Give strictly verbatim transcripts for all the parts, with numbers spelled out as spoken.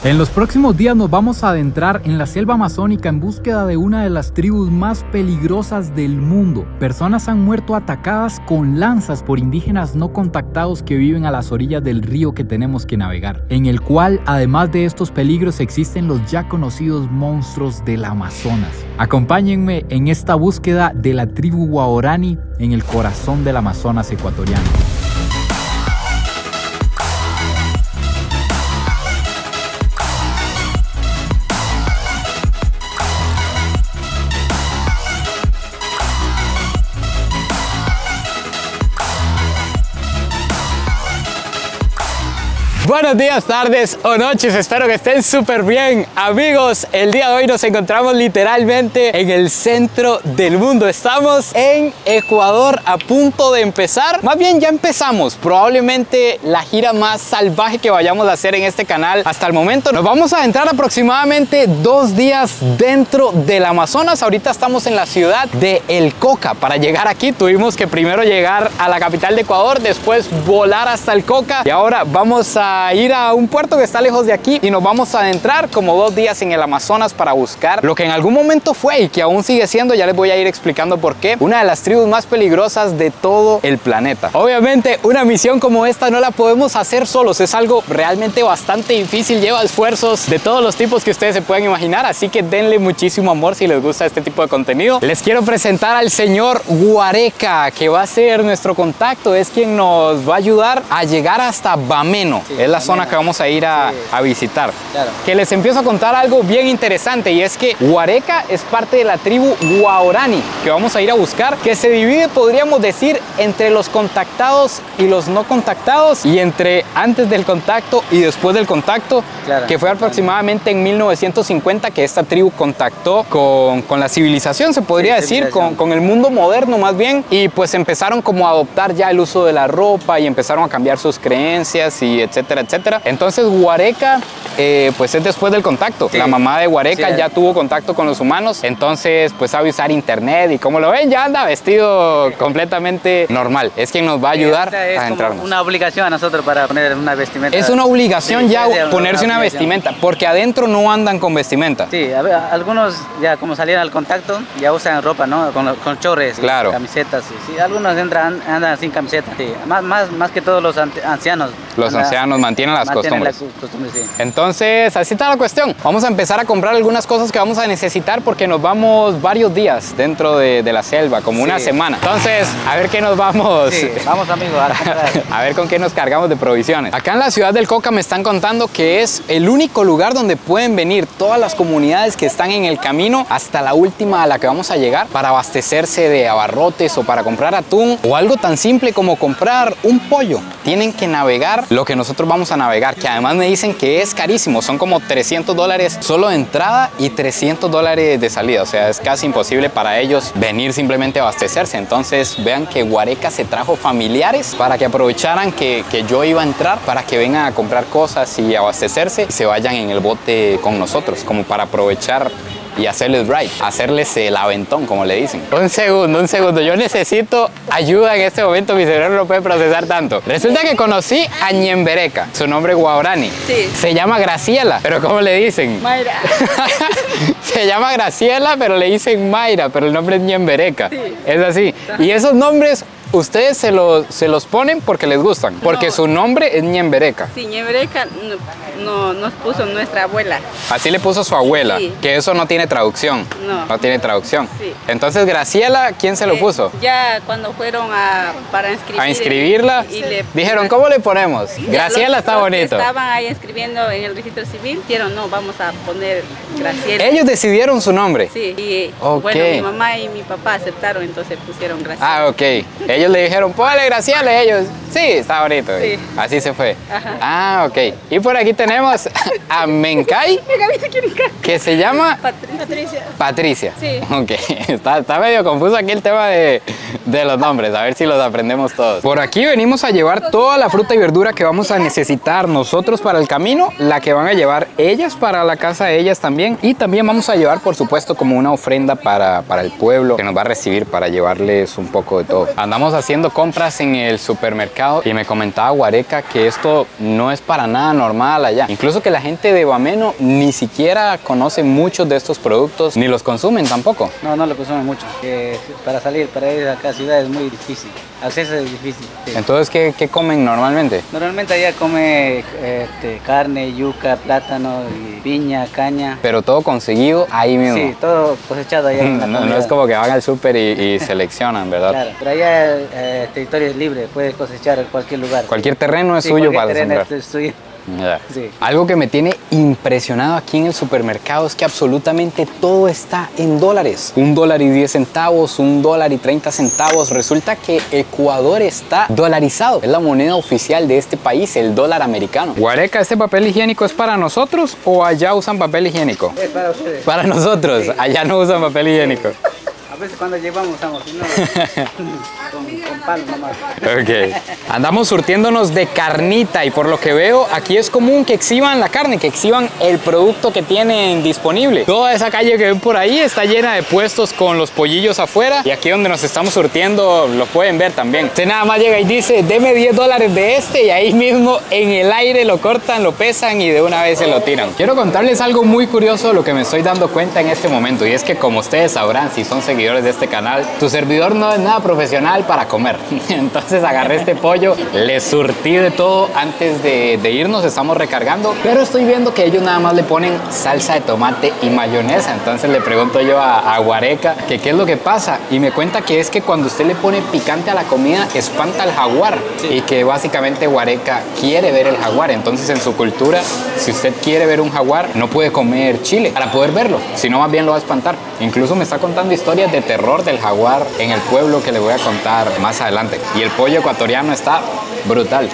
En los próximos días nos vamos a adentrar en la selva amazónica en búsqueda de una de las tribus más peligrosas del mundo. Personas han muerto atacadas con lanzas por indígenas no contactados que viven a las orillas del río que tenemos que navegar, en el cual, además de estos peligros, existen los ya conocidos monstruos del Amazonas. Acompáñenme en esta búsqueda de la tribu Guarani en el corazón del Amazonas ecuatoriano. Buenos días, tardes o noches, espero que estén súper bien. Amigos, el día de hoy nos encontramos literalmente en el centro del mundo. Estamos en Ecuador a punto de empezar, más bien ya empezamos, probablemente la gira más salvaje que vayamos a hacer en este canal hasta el momento. Nos vamos a entrar aproximadamente dos días dentro del Amazonas. Ahorita estamos en la ciudad de El Coca. Para llegar aquí tuvimos que primero llegar a la capital de Ecuador, después volar hasta El Coca y ahora vamos a A ir a un puerto que está lejos de aquí y nos vamos a adentrar como dos días en el Amazonas para buscar lo que en algún momento fue y que aún sigue siendo, ya les voy a ir explicando por qué, una de las tribus más peligrosas de todo el planeta. Obviamente una misión como esta no la podemos hacer solos, es algo realmente bastante difícil, lleva esfuerzos de todos los tipos que ustedes se pueden imaginar, así que denle muchísimo amor si les gusta este tipo de contenido. Les quiero presentar al señor Guareca, que va a ser nuestro contacto, es quien nos va a ayudar a llegar hasta Bameno. Sí. Es la zona que vamos a ir a, sí. a visitar. Claro. Que les empiezo a contar algo bien interesante y es que Guareca es parte de la tribu Guarani que vamos a ir a buscar, que se divide, podríamos decir, entre los contactados y los no contactados y entre antes del contacto y después del contacto, claro. Que fue aproximadamente en mil novecientos cincuenta que esta tribu contactó con, con la civilización, se podría sí, decir, con, con el mundo moderno más bien, y pues empezaron como a adoptar ya el uso de la ropa y empezaron a cambiar sus creencias y etcétera, etcétera. Entonces Guareca eh, pues es después del contacto. Sí. La mamá de Guareca sí, ya tuvo contacto con los humanos, entonces pues sabe usar internet y como lo ven ya anda vestido sí. completamente normal. Es quien nos va a ayudar sí, a entrarnos. Una obligación a nosotros para poner una vestimenta. Es una obligación sí, ya ponerse una, una obligación. vestimenta, porque adentro no andan con vestimenta. Sí, a ver, algunos ya como salieron al contacto ya usan ropa, ¿no? Con, con chores, claro. camisetas. Sí, sí. Algunos entran, andan sin camiseta. Sí. Más, más, más que todos los ancianos. Los anda, ancianos mantienen las mantienen costumbres. La costumbre, sí. Entonces, así está la cuestión. Vamos a empezar a comprar algunas cosas que vamos a necesitar porque nos vamos varios días dentro de, de la selva, como sí. una semana. Entonces, a ver qué nos vamos. Sí, vamos amigos. A, a ver con qué nos cargamos de provisiones. Acá en la ciudad del Coca me están contando que es el único lugar donde pueden venir todas las comunidades que están en el camino hasta la última a la que vamos a llegar para abastecerse de abarrotes o para comprar atún o algo tan simple como comprar un pollo. Tienen que navegar lo que nosotros vamos a navegar, que además me dicen que es carísimo, son como trescientos dólares solo de entrada y trescientos dólares de salida, o sea, es casi imposible para ellos venir simplemente a abastecerse. Entonces vean que Guareca se trajo familiares para que aprovecharan que, que yo iba a entrar, para que vengan a comprar cosas y abastecerse y se vayan en el bote con nosotros, como para aprovechar y hacerles ride, hacerles el aventón, como le dicen. Un segundo, un segundo, yo necesito ayuda en este momento, mi cerebro no puede procesar tanto. Resulta que conocí a Ñembereca, su nombre Guarani. Sí. Se llama Graciela, pero ¿cómo le dicen? Mayra. Se llama Graciela, pero le dicen Mayra, pero el nombre es Ñembereca. Sí. Es así. Y esos nombres ustedes se los, se los ponen porque les gustan, porque no. Su nombre es Ñembereca. Sí, Ñembereca no, no, nos puso nuestra abuela. Así le puso su abuela, sí. Que eso no tiene traducción. No. No tiene traducción. Sí. Entonces, Graciela, ¿quién se lo puso? Ya cuando fueron a, para inscribir, a inscribirla, y le, dijeron, ¿cómo le ponemos? Graciela, los, está los bonito. Que estaban ahí inscribiendo en el registro civil, dijeron, no, vamos a poner Graciela. Ellos decidieron su nombre. Sí, y okay. Bueno, mi mamá y mi papá aceptaron, entonces pusieron Graciela. Ah, ok. Ellos le dijeron, ponle Graciela, y ellos, sí, está bonito. Sí. Así se fue. Ajá. Ah, ok. Y por aquí tenemos a Mencay, que se llama Patricia. Patricia. Sí. Ok. Está, está medio confuso aquí el tema de, de los nombres, a ver si los aprendemos todos. Por aquí venimos a llevar toda la fruta y verdura que vamos a necesitar nosotros para el camino, la que van a llevar ellas para la casa de ellas también, y también vamos a llevar, por supuesto, como una ofrenda para, para el pueblo que nos va a recibir, para llevarles un poco de todo. Andamos Estamos haciendo compras en el supermercado y me comentaba Guareca que esto no es para nada normal allá. Incluso que la gente de Bameno ni siquiera conoce muchos de estos productos, ni los consumen tampoco. No, no lo consumen mucho. Que para salir, para ir acá a ciudad es muy difícil. Acceso es difícil. Sí. Entonces, ¿qué, qué comen normalmente? Normalmente allá come este, carne, yuca, plátano, y piña, caña. Pero todo conseguido ahí mismo. Sí, todo cosechado allá. En la no, no es como que van al súper y, y seleccionan, ¿verdad? Claro, pero allá el eh, territorio es libre, puedes cosechar en cualquier lugar. Cualquier terreno es sí, suyo para sembrar. Es suyo. Yeah. Sí. Algo que me tiene impresionado aquí en el supermercado es que absolutamente todo está en dólares. Un dólar y diez centavos, un dólar y treinta centavos. Resulta que Ecuador está dolarizado. Es la moneda oficial de este país, el dólar americano. Guareca, ¿este papel higiénico es para nosotros o allá usan papel higiénico? Es para ustedes. Para nosotros, sí. Allá no usan papel higiénico. A veces cuando llevamos usamos, si no, con, con palo nomás. Ok. Andamos surtiéndonos de carnita y por lo que veo aquí es común que exhiban la carne, que exhiban el producto que tienen disponible. Toda esa calle que ven por ahí está llena de puestos con los pollillos afuera y aquí donde nos estamos surtiendo lo pueden ver también. Usted nada más llega y dice, deme diez dólares de este y ahí mismo en el aire lo cortan, lo pesan y de una vez se lo tiran. Quiero contarles algo muy curioso de lo que me estoy dando cuenta en este momento y es que como ustedes sabrán, si son seguidores de este canal, tu servidor no es nada profesional para comer. Entonces agarré este pollo, le surtí de todo antes de, de irnos, estamos recargando, pero estoy viendo que ellos nada más le ponen salsa de tomate y mayonesa. Entonces le pregunto yo a, a Guareca que qué es lo que pasa y me cuenta que es que cuando usted le pone picante a la comida espanta al jaguar. Sí. Y que básicamente Guareca quiere ver el jaguar. Entonces en su cultura, si usted quiere ver un jaguar, no puede comer chile para poder verlo, sino más bien lo va a espantar. Incluso me está contando historias de terror del jaguar en el pueblo que le voy a contar más adelante. Y el pollo ecuatoriano está brutal.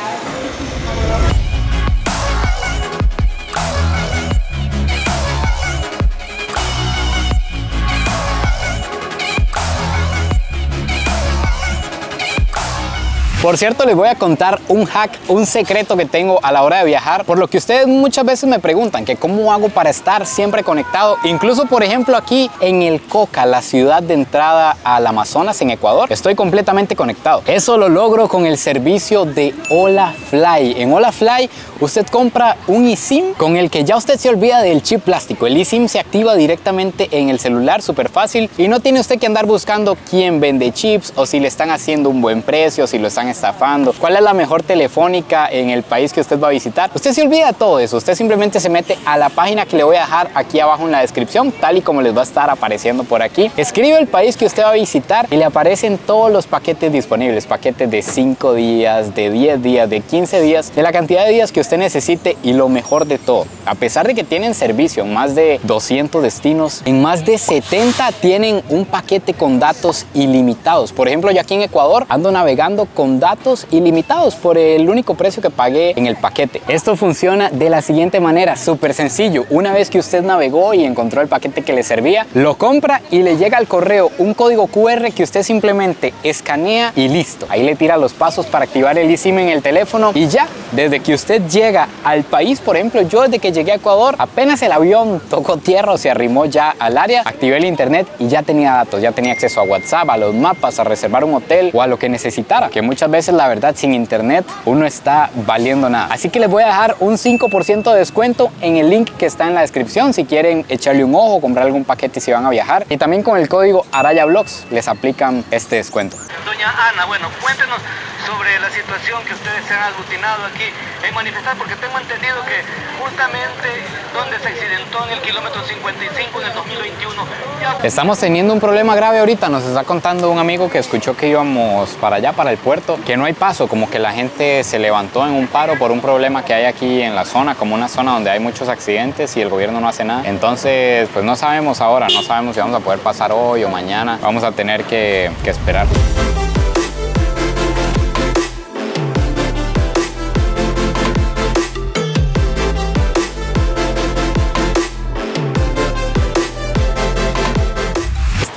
Por cierto, les voy a contar un hack, un secreto que tengo a la hora de viajar, por lo que ustedes muchas veces me preguntan que cómo hago para estar siempre conectado. Incluso, por ejemplo, aquí en el Coca, la ciudad de entrada al Amazonas en Ecuador, estoy completamente conectado. Eso lo logro con el servicio de HolaFly. En HolaFly usted compra un eSIM con el que ya usted se olvida del chip plástico. El eSIM se activa directamente en el celular, súper fácil, y no tiene usted que andar buscando quién vende chips o si le están haciendo un buen precio, si lo están estafando, cuál es la mejor telefónica en el país que usted va a visitar. Usted se olvida de todo eso, usted simplemente se mete a la página que le voy a dejar aquí abajo en la descripción, tal y como les va a estar apareciendo por aquí. Escribe el país que usted va a visitar y le aparecen todos los paquetes disponibles, paquetes de cinco días, de diez días, de quince días, de la cantidad de días que usted necesite. Y lo mejor de todo, a pesar de que tienen servicio en más de doscientos destinos, en más de setenta tienen un paquete con datos ilimitados. Por ejemplo, yo aquí en Ecuador ando navegando con datos ilimitados por el único precio que pagué en el paquete. Esto funciona de la siguiente manera, súper sencillo. Una vez que usted navegó y encontró el paquete que le servía, lo compra y le llega al correo un código Q R que usted simplemente escanea y listo. Ahí le tira los pasos para activar el eSIM en el teléfono y ya, desde que usted llega al país, por ejemplo, yo desde que llegué a Ecuador, apenas el avión tocó tierra o se arrimó ya al área, activé el internet y ya tenía datos, ya tenía acceso a WhatsApp, a los mapas, a reservar un hotel o a lo que necesitara, que muchas veces la verdad sin internet uno está valiendo nada. Así que les voy a dejar un cinco por ciento de descuento en el link que está en la descripción si quieren echarle un ojo, comprar algún paquete si van a viajar, y también con el código ArayaVlogs les aplican este descuento. Doña Ana, bueno, cuéntenos sobre la situación que ustedes se han aglutinado aquí en manifestar, porque tengo entendido que justamente donde se accidentó en el kilómetro cincuenta y cinco en el dos mil veintiuno ya... Estamos teniendo un problema grave ahorita, nos está contando un amigo que escuchó que íbamos para allá, para el puerto, que no hay paso, como que la gente se levantó en un paro por un problema que hay aquí en la zona, como una zona donde hay muchos accidentes y el gobierno no hace nada. Entonces, pues no sabemos ahora, no sabemos si vamos a poder pasar hoy o mañana, vamos a tener que, que esperar.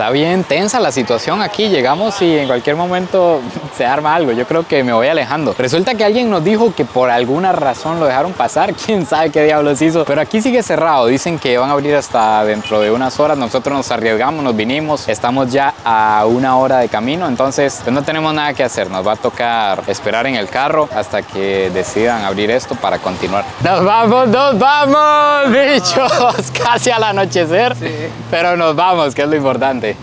Está bien tensa la situación aquí. Llegamos y en cualquier momento se arma algo. Yo creo que me voy alejando. Resulta que alguien nos dijo que por alguna razón lo dejaron pasar. Quién sabe qué diablos hizo. Pero aquí sigue cerrado. Dicen que van a abrir hasta dentro de unas horas. Nosotros nos arriesgamos, nos vinimos. Estamos ya a una hora de camino. Entonces pues no tenemos nada que hacer. Nos va a tocar esperar en el carro hasta que decidan abrir esto para continuar. ¡Nos vamos, nos vamos, bichos! Casi al anochecer. Sí. Pero nos vamos, que es lo importante.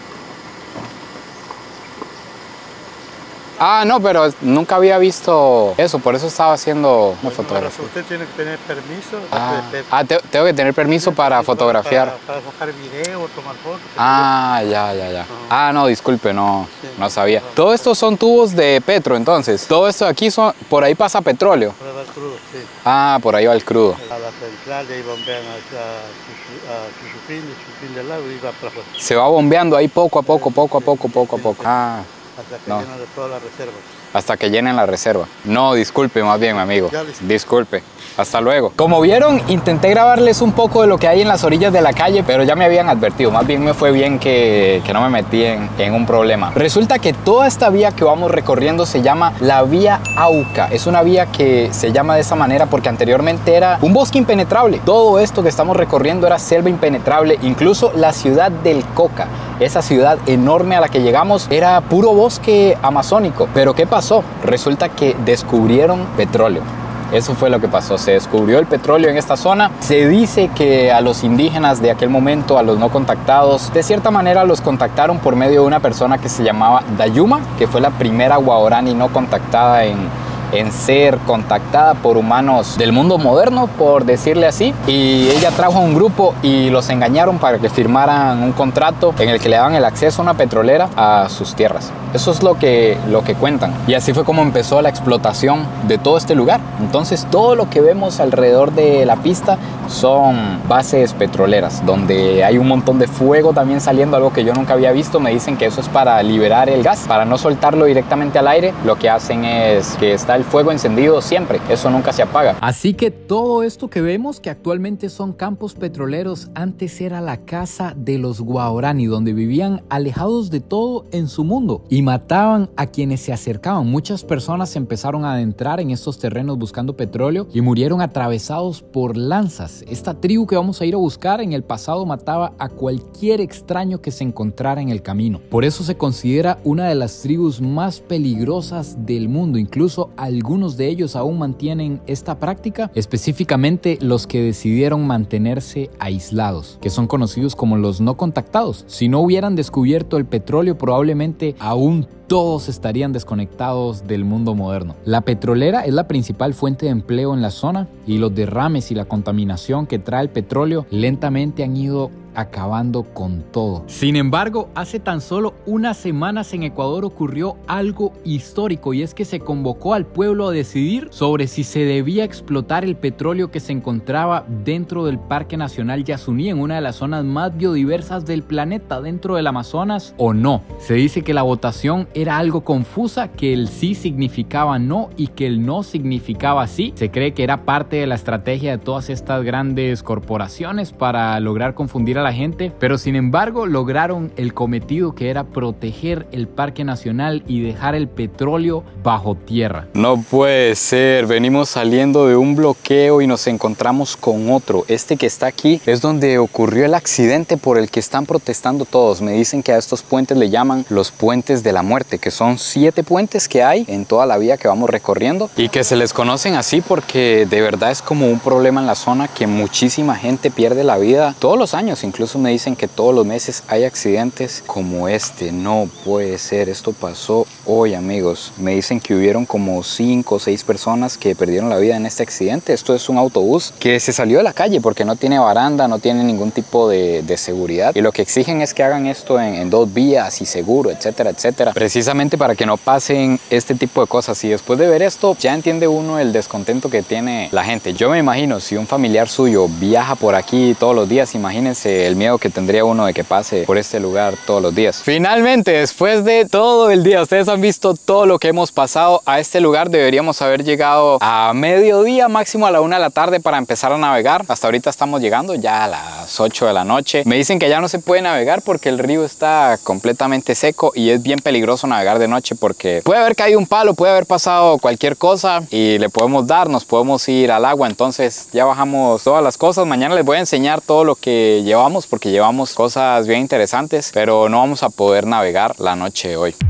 Ah, no, pero nunca había visto eso, por eso estaba haciendo una fotografía. Usted tiene que tener permiso. Ah, ah te, tengo que tener permiso para fotografiar. Para, para sacar video, tomar fotos. Ah, ya, ya, ya. Uh-huh. Ah, no, disculpe, no, sí, no sabía. No. Todo esto son tubos de petro, entonces. Todo esto de aquí, son, por ahí pasa petróleo. Por ahí va el crudo, sí. Ah, por ahí va el crudo. A la central, de ahí bombean a Chuchupín, de Chuchupín del lago y va para afuera. Se va bombeando ahí poco a poco, poco a poco, poco a poco. Ah. Hasta que no. llenen de todas las reservas. Hasta que llenen la reserva. No, disculpe más bien, mi amigo. Disculpe. Hasta luego. Como vieron, intenté grabarles un poco de lo que hay en las orillas de la calle, pero ya me habían advertido. Más bien me fue bien que, que no me metí en, en un problema. Resulta que toda esta vía que vamos recorriendo se llama la Vía Auca. Es una vía que se llama de esa manera porque anteriormente era un bosque impenetrable. Todo esto que estamos recorriendo era selva impenetrable. Incluso la ciudad del Coca, esa ciudad enorme a la que llegamos, era puro bosque amazónico. Pero ¿qué pasó? Resulta que descubrieron petróleo. Eso fue lo que pasó, se descubrió el petróleo en esta zona. Se dice que a los indígenas de aquel momento, a los no contactados, de cierta manera los contactaron por medio de una persona que se llamaba Dayuma, que fue la primera guaraní no contactada en, en ser contactada por humanos del mundo moderno, por decirle así. Y ella trajo un grupo y los engañaron para que firmaran un contrato en el que le daban el acceso a una petrolera a sus tierras. Eso es lo que, lo que cuentan. Y así fue como empezó la explotación de todo este lugar. Entonces todo lo que vemos alrededor de la pista son bases petroleras, donde hay un montón de fuego también saliendo, algo que yo nunca había visto. Me dicen que eso es para liberar el gas, para no soltarlo directamente al aire. Lo que hacen es que está el fuego encendido siempre, eso nunca se apaga. Así que todo esto que vemos, que actualmente son campos petroleros, antes era la casa de los guaraní, donde vivían alejados de todo en su mundo y mataban a quienes se acercaban. Muchas personas empezaron a adentrar en estos terrenos buscando petróleo y murieron atravesados por lanzas. Esta tribu que vamos a ir a buscar en el pasado mataba a cualquier extraño que se encontrara en el camino. Por eso se considera una de las tribus más peligrosas del mundo. Incluso algunos de ellos aún mantienen esta práctica, específicamente los que decidieron mantenerse aislados, que son conocidos como los no contactados. Si no hubieran descubierto el petróleo, probablemente aún todos estarían desconectados del mundo moderno. La petrolera es la principal fuente de empleo en la zona y los derrames y la contaminación que trae el petróleo lentamente han ido acabando con todo. Sin embargo, hace tan solo unas semanas en Ecuador ocurrió algo histórico, y es que se convocó al pueblo a decidir sobre si se debía explotar el petróleo que se encontraba dentro del Parque Nacional Yasuní, en una de las zonas más biodiversas del planeta dentro del Amazonas, o no. Se dice que la votación era algo confusa, que el sí significaba no y que el no significaba sí. Se cree que era parte de la estrategia de todas estas grandes corporaciones para lograr confundir a la gente, pero sin embargo lograron el cometido, que era proteger el Parque Nacional y dejar el petróleo bajo tierra. No puede ser, venimos saliendo de un bloqueo y nos encontramos con otro. Este que está aquí es donde ocurrió el accidente por el que están protestando todos. Me dicen que a estos puentes le llaman los puentes de la muerte, que son siete puentes que hay en toda la vía que vamos recorriendo y que se les conocen así porque de verdad es como un problema en la zona, que muchísima gente pierde la vida todos los años. Incluso me dicen que todos los meses hay accidentes como este. No puede ser, esto pasó hoy, amigos. Me dicen que hubieron como cinco o seis personas que perdieron la vida en este accidente. Esto es un autobús que se salió de la calle porque no tiene baranda, no tiene ningún tipo de, de seguridad, y lo que exigen es que hagan esto en, en dos vías y seguro, etcétera, etcétera, precisamente para que no pasen este tipo de cosas. Y después de ver esto ya entiende uno el descontento que tiene la gente. Yo me imagino, si un familiar suyo viaja por aquí todos los días, imagínense el miedo que tendría uno de que pase por este lugar todos los días. Finalmente, después de todo el día, ustedes han visto todo lo que hemos pasado. A este lugar deberíamos haber llegado a mediodía, máximo a la una de la tarde para empezar a navegar. Hasta ahorita estamos llegando ya a las ocho de la noche. Me dicen que ya no se puede navegar porque el río está completamente seco y es bien peligroso navegar de noche porque puede haber caído un palo, puede haber pasado cualquier cosa y le podemos dar, nos podemos ir al agua. Entonces ya bajamos todas las cosas. Mañana les voy a enseñar todo lo que llevamos porque llevamos cosas bien interesantes, pero no vamos a poder navegar la noche de hoy.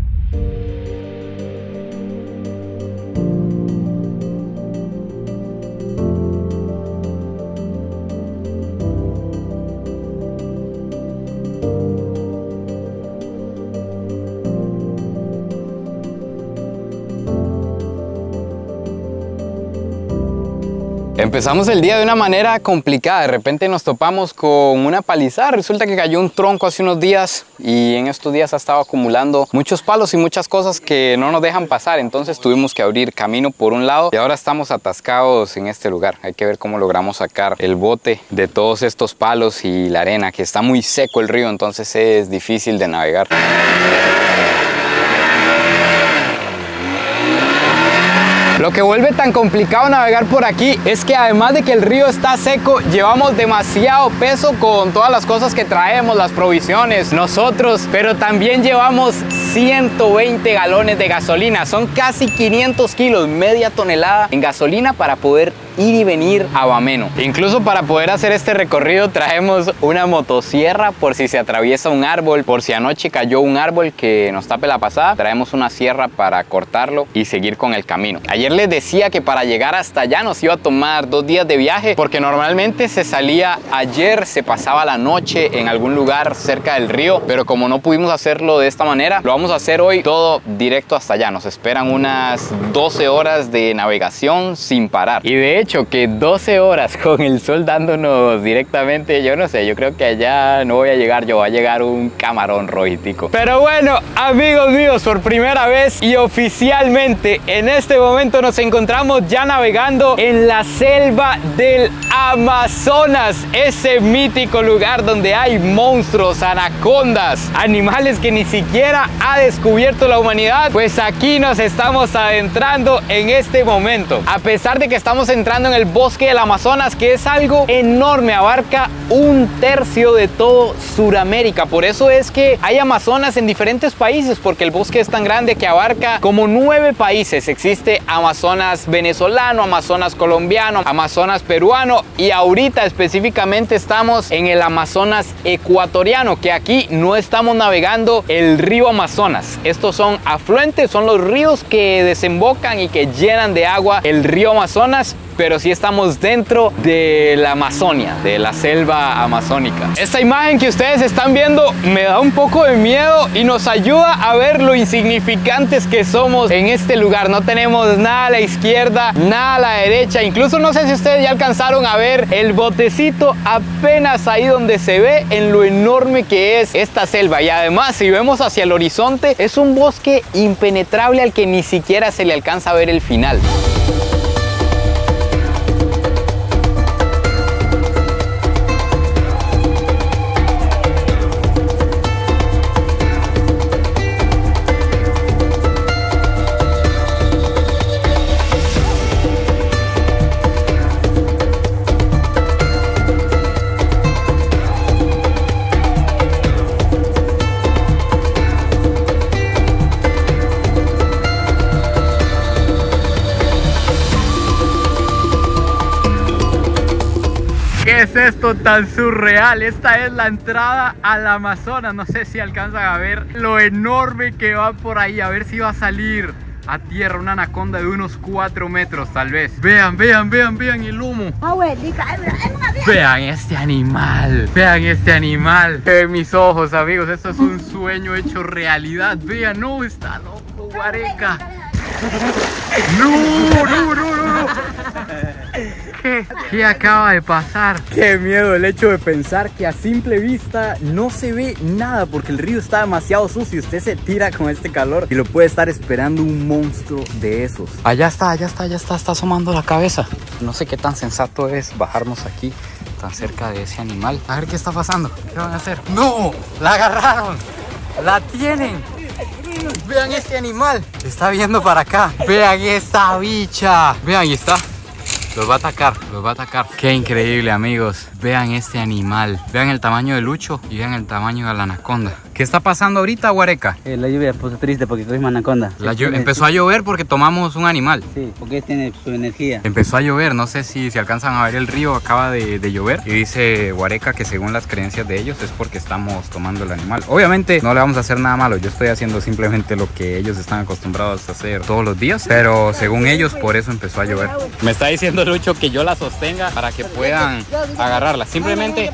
Empezamos el día de una manera complicada. De repente nos topamos con una palizada. Resulta que cayó un tronco hace unos días y en estos días ha estado acumulando muchos palos y muchas cosas que no nos dejan pasar. Entonces tuvimos que abrir camino por un lado y ahora estamos atascados en este lugar. Hay que ver cómo logramos sacar el bote de todos estos palos y la arena, que está muy seco el río, entonces es difícil de navegar. Lo que vuelve tan complicado navegar por aquí es que además de que el río está seco, llevamos demasiado peso con todas las cosas que traemos, las provisiones, nosotros, pero también llevamos ciento veinte galones de gasolina. Son casi quinientos kilos, media tonelada en gasolina para poder ir y venir a Bameno. Incluso para poder hacer este recorrido traemos una motosierra por si se atraviesa un árbol, por si anoche cayó un árbol que nos tape la pasada, traemos una sierra para cortarlo y seguir con el camino. Ayer les decía que para llegar hasta allá nos iba a tomar dos días de viaje porque normalmente se salía ayer, se pasaba la noche en algún lugar cerca del río, pero como no pudimos hacerlo de esta manera, lo vamos a hacer hoy todo directo hasta allá. Nos esperan unas doce horas de navegación sin parar y de hecho que doce horas con el sol dándonos directamente, yo no sé, yo creo que allá no voy a llegar yo, va a llegar un camarón rojitico. Pero bueno, amigos míos, por primera vez y oficialmente en este momento nos encontramos ya navegando en la selva del Amazonas, ese mítico lugar donde hay monstruos, anacondas, animales que ni siquiera ha descubierto la humanidad. Pues aquí nos estamos adentrando en este momento. A pesar de que estamos entrando en el bosque del Amazonas, que es algo enorme, abarca un tercio de todo Sudamérica. Por eso es que hay Amazonas en diferentes países, porque el bosque es tan grande que abarca como nueve países. Existe Amazonas venezolano, Amazonas colombiano, Amazonas peruano y ahorita específicamente estamos en el Amazonas ecuatoriano, que aquí no estamos navegando el río Amazonas. Estos son afluentes, son los ríos que desembocan y que llenan de agua el río Amazonas, pero sí estamos dentro de la Amazonia, de la selva amazónica. Esta imagen que ustedes están viendo me da un poco de miedo y nos ayuda a ver lo insignificantes que somos en este lugar. No tenemos nada a la izquierda, nada a la derecha. Incluso no sé si ustedes ya alcanzaron a ver el botecito apenas ahí donde se ve en lo enorme que es esta selva. Y además, si vemos hacia el horizonte, es un bosque impenetrable al que ni siquiera se le alcanza a ver el final. ¿Qué es esto tan surreal? Esta es la entrada al Amazonas. No sé si alcanzan a ver lo enorme que va por ahí. A ver si va a salir a tierra una anaconda de unos cuatro metros tal vez. Vean, vean, vean, vean el humo. Vean este animal. Vean este animal. En mis ojos, amigos. Esto es un sueño hecho realidad. Vean, no, está loco, Guareca. No, no, no, no, no. ¿Qué? ¿Qué acaba de pasar? Qué miedo el hecho de pensar que a simple vista no se ve nada porque el río está demasiado sucio. Usted se tira con este calor y lo puede estar esperando un monstruo de esos. Allá está, allá está, allá está, está asomando la cabeza. No sé qué tan sensato es bajarnos aquí tan cerca de ese animal. A ver qué está pasando. ¿Qué van a hacer? ¡No! ¡La agarraron! ¡La tienen! Vean este animal. Está viendo para acá. Vean esta bicha. Vean, ahí está. Los va a atacar, los va a atacar. Qué increíble, amigos. Vean este animal. Vean el tamaño del lucho y vean el tamaño de la anaconda. ¿Qué está pasando ahorita, Guareca? Eh, la lluvia puso triste porque cogimos anaconda. La lluvia empezó a llover porque tomamos un animal. Sí, porque tiene su energía. Empezó a llover, no sé si, si alcanzan a ver el río, acaba de, de llover. Y dice Guareca que según las creencias de ellos es porque estamos tomando el animal. Obviamente no le vamos a hacer nada malo, yo estoy haciendo simplemente lo que ellos están acostumbrados a hacer todos los días. Pero según ellos, por eso empezó a llover. Me está diciendo Lucho que yo la sostenga para que puedan agarrarla. Simplemente...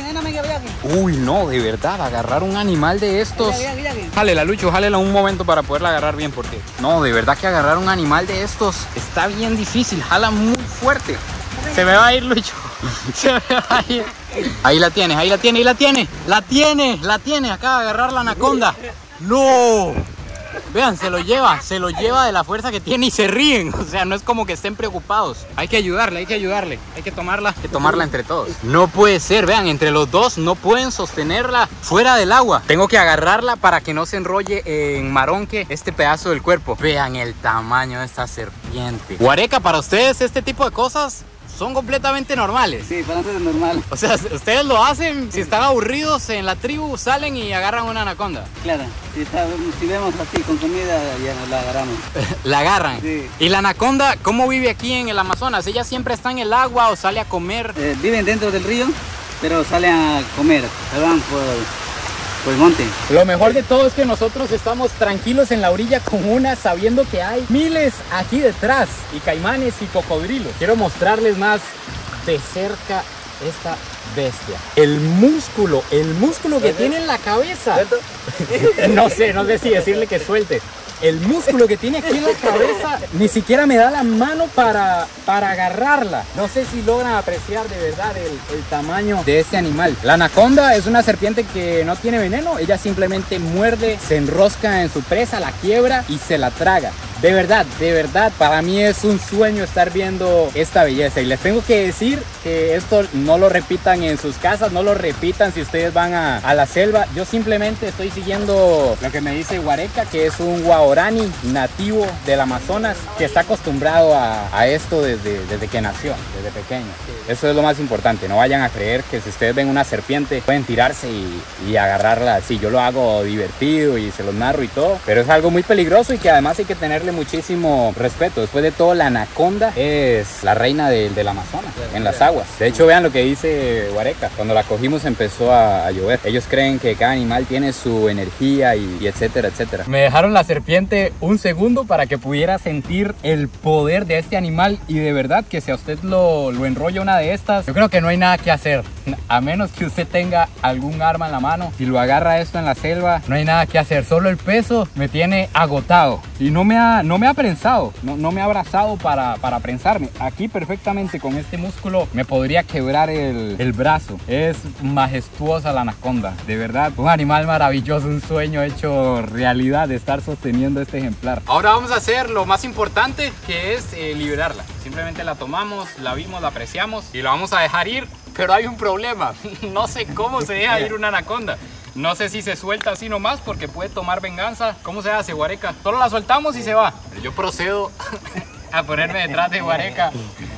Uy, no, de verdad, agarrar un animal de estos. Jálela, Lucho, jálela un momento para poderla agarrar bien, porque no, de verdad que agarrar un animal de estos está bien difícil, jala muy fuerte. Se me va a ir, Lucho. Se me va a ir. Ahí la tienes, ahí la tiene, ahí la tiene. La tiene, la tiene, acaba de agarrar la anaconda. No. Vean, se lo lleva, se lo lleva de la fuerza que tiene y se ríen. O sea, no es como que estén preocupados. Hay que ayudarle, hay que ayudarle. Hay que tomarla, hay que tomarla entre todos. No puede ser, vean, entre los dos no pueden sostenerla fuera del agua. Tengo que agarrarla para que no se enrolle en maronque este pedazo del cuerpo. Vean el tamaño de esta serpiente. Guareca, para ustedes este tipo de cosas son completamente normales. Sí, para nosotros es normal. O sea, ustedes lo hacen, si están aburridos en la tribu, salen y agarran una anaconda. Claro, si, está, si vemos así con comida, ya la agarramos. La agarran. Sí. ¿Y la anaconda cómo vive aquí en el Amazonas? ¿Ella siempre está en el agua o sale a comer? Eh, viven dentro del río, pero salen a comer, se van por, por el monte. Lo mejor de todo es que nosotros estamos tranquilos en la orilla con una, sabiendo que hay miles aquí detrás y caimanes y cocodrilos. Quiero mostrarles más de cerca esta bestia. El músculo, el músculo que tiene en la cabeza. No sé, no sé si decirle que suelte. El músculo que tiene aquí en la cabeza ni siquiera me da la mano para, para agarrarla. No sé si logran apreciar de verdad el, el tamaño de este animal. La anaconda es una serpiente que no tiene veneno. Ella simplemente muerde, se enrosca en su presa, la quiebra y se la traga. De verdad, de verdad, para mí es un sueño estar viendo esta belleza. Y les tengo que decir que esto no lo repitan en sus casas, no lo repitan si ustedes van a, a la selva. Yo simplemente estoy siguiendo lo que me dice Guareca, que es un guaorani nativo del Amazonas, que está acostumbrado a, a esto desde, desde que nació, desde pequeño. Eso es lo más importante, no vayan a creer que si ustedes ven una serpiente pueden tirarse y, y agarrarla así. Yo lo hago divertido y se los narro y todo, pero es algo muy peligroso y que además hay que tenerle muchísimo respeto. Después de todo, la anaconda es la reina de, del Amazonas, en las aguas. De hecho, vean lo que dice Guareca. Cuando la cogimos empezó a, a llover. Ellos creen que cada animal tiene su energía y, y etcétera, etcétera. Me dejaron la serpiente un segundo para que pudiera sentir el poder de este animal, y de verdad que si a usted lo, lo enrolla una de estas, yo creo que no hay nada que hacer. A menos que usted tenga algún arma en la mano y lo agarra esto en la selva, no hay nada que hacer. Solo el peso me tiene agotado y no me ha, no me ha prensado, no, no me ha abrazado para, para prensarme. Aquí perfectamente con este músculo me podría quebrar el, el brazo. Es majestuosa la anaconda, de verdad, un animal maravilloso, un sueño hecho realidad de estar sosteniendo este ejemplar. Ahora vamos a hacer lo más importante, que es eh, liberarla. Simplemente la tomamos, la vimos, la apreciamos y la vamos a dejar ir. Pero hay un problema, no sé cómo se deja ir una anaconda. No sé si se suelta así nomás porque puede tomar venganza. ¿Cómo se hace, Guareca? Solo la soltamos y se va. Pero yo procedo a ponerme detrás de Guareca.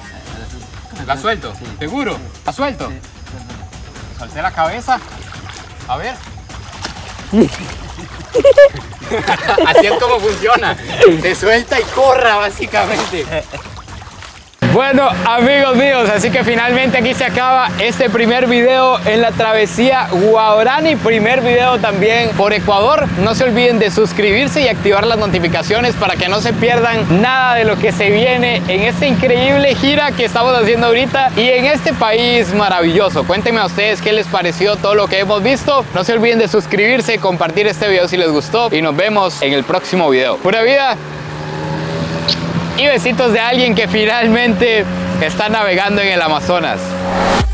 ¿La suelto? ¿Seguro? ¿La suelto? Solté la cabeza. A ver. Así es como funciona. Se suelta y corra, básicamente. Bueno, amigos míos, así que finalmente aquí se acaba este primer video en la travesía Guaorani, primer video también por Ecuador. No se olviden de suscribirse y activar las notificaciones para que no se pierdan nada de lo que se viene en esta increíble gira que estamos haciendo ahorita y en este país maravilloso. Cuéntenme a ustedes qué les pareció todo lo que hemos visto. No se olviden de suscribirse, compartir este video si les gustó y nos vemos en el próximo video. Pura vida y besitos de alguien que finalmente está navegando en el Amazonas.